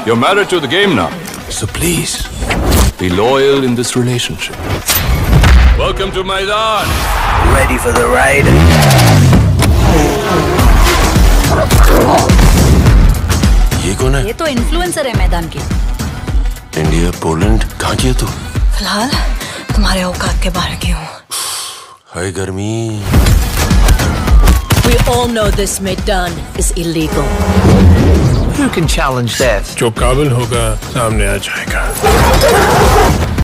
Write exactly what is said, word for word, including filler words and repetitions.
You're married to the game now, so please be loyal in this relationship. Welcome to Maidan. Ready for the ride? ये कौन है? ये तो influencer है मैदान की। इंडिया, पोलैंड, कहाँ की है तू? फिलहाल तुम्हारे औकात के बाहर की हूँ। हाय गर्मी। We all know this Maidan is illegal. Who can challenge that? जो काबिल होगा सामने आ जाएगा।